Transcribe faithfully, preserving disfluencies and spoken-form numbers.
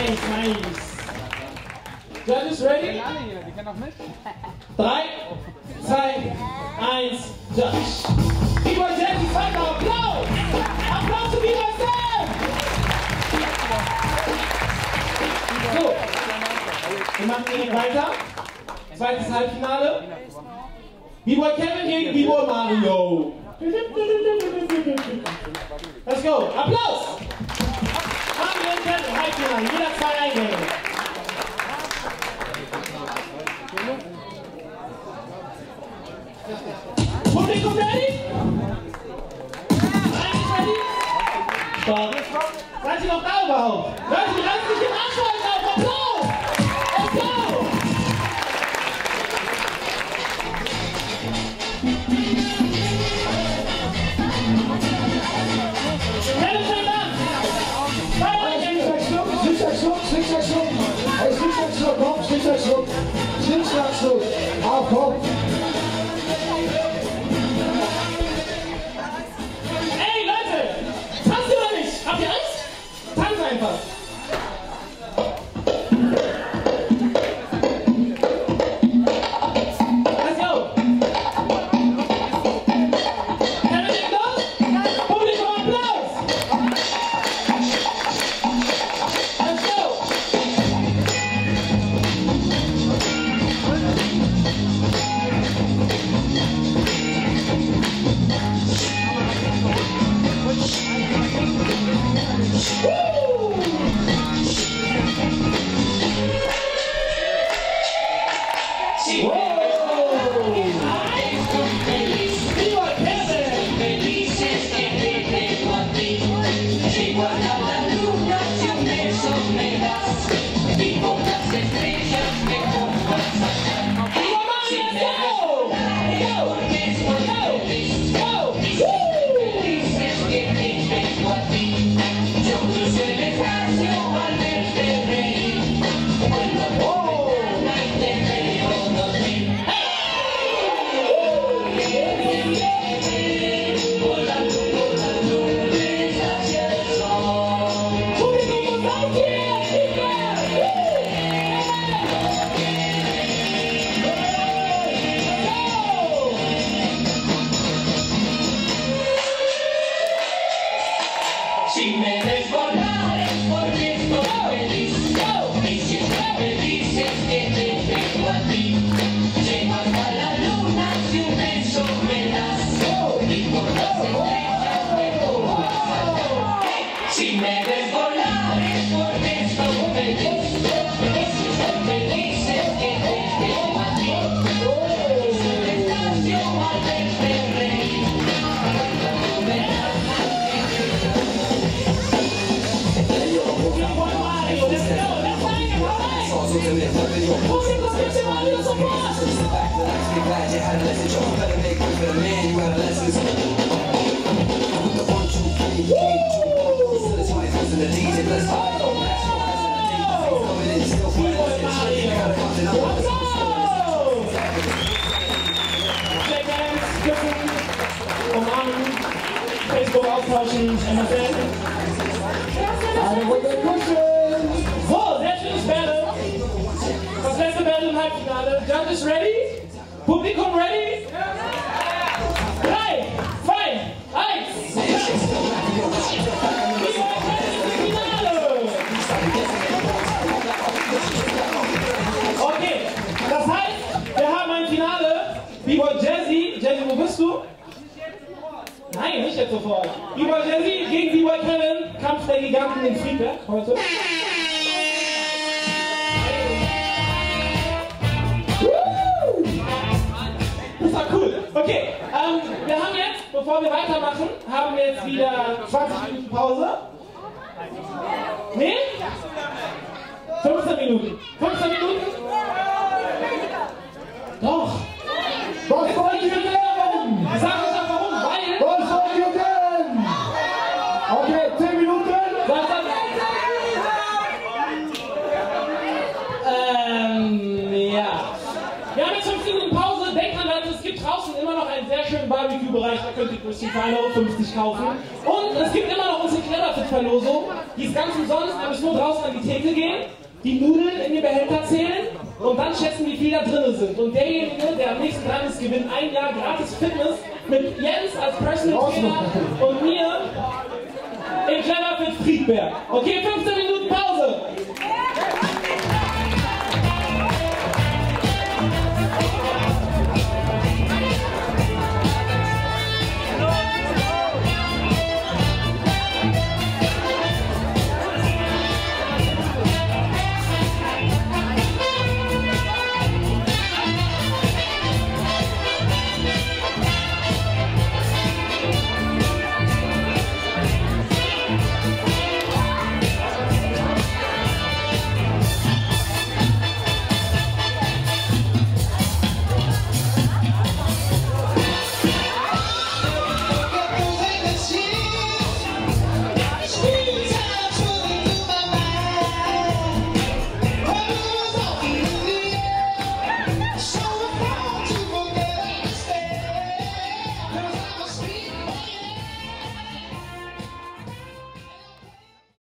nice, nice. Judges ready? Die können auch mit. drei, zwei, eins, Judge. B-Boy Jazzy, weiter, Applaus! Applaus für B-Boy Sam! So, wir machen hier weiter. Zweites Halbfinale. B-Boy Kevin gegen B-Boy Mario. Let's go. Applaus! Mario und Kevin, Halbfinale. Jeder zwei Eingänge. Publikum ready? Eigentlich ready? Stopp. Seid ihr noch da überhaupt? Leute, die reißen sich den Arsch heute auf. Applaus! Let's go! Kevin fängt an! Zwei Eingänge! Schnickschnack, Schnuck, Schnickschnack, Schnuck. Hey, Schnickschnack, Schnuck, komm, Schnickschnack, Schnuck. Schnickschnack, Schnuck. Auf, komm. Ey, Leute! Tanzt ihr oder nicht? Habt ihr Angst? Tanzt einfach! Let's go! Kevin, legt los! Publikum, Applaus! Let's go! Si me ves volar es porque estoy feliz. Y si estás feliz es que te tengo a ti. Llego hasta la luna si un beso me das. Y por las estrellas me pongo a saltar. Si me ves volar es porque estoy feliz. Y si estás feliz es que te tengo a ti. Y si me estás yo al verte reír. Tú me das. Facebook austauschen, M S N. So, sehr schönes Battle. Das letzte Battle im Halbfinale. Judges ready? Publikum ready? drei, zwei, eins. Okay, das heißt, wir haben ein Finale. B-Boy Jazzy. Jazzy, wo bist du? Nein, nicht jetzt sofort. B-Boy Jazzy gegen B-Boy Kevin. Kampf der Giganten in Friedberg heute. Das war cool. Okay, ähm, wir haben jetzt, bevor wir weitermachen, haben wir jetzt wieder zwanzig Minuten Pause. Nee? fünfzehn Minuten. fünfzehn Minuten? Doch. Was wollt ihr denn? Sag uns doch warum, weil... Was wollt ihr denn? Okay, zehn Minuten. Was dann? Ähm, ja. Wir haben jetzt fünfzehn Minuten Pause. Denkt dran, Leute, es gibt draußen immer noch einen sehr schönen Barbecue-Bereich. Da könnt ihr durch die zwei Euro fünfzig kaufen. Und es gibt immer noch unsere Cleverfit-Verlosung. Die ist ganz umsonst, ihr müsst nur draußen an die Theke gehen, die Nudeln in den Behälter zählen und dann schätzen, wie viele da drin sind. Und derjenige, der am nächsten dran ist, gewinnt ein Jahr gratis Fitness mit Jens als Personal Trainer und mir in Cleverfit Friedberg. Okay, fünfzehn Minuten Pause.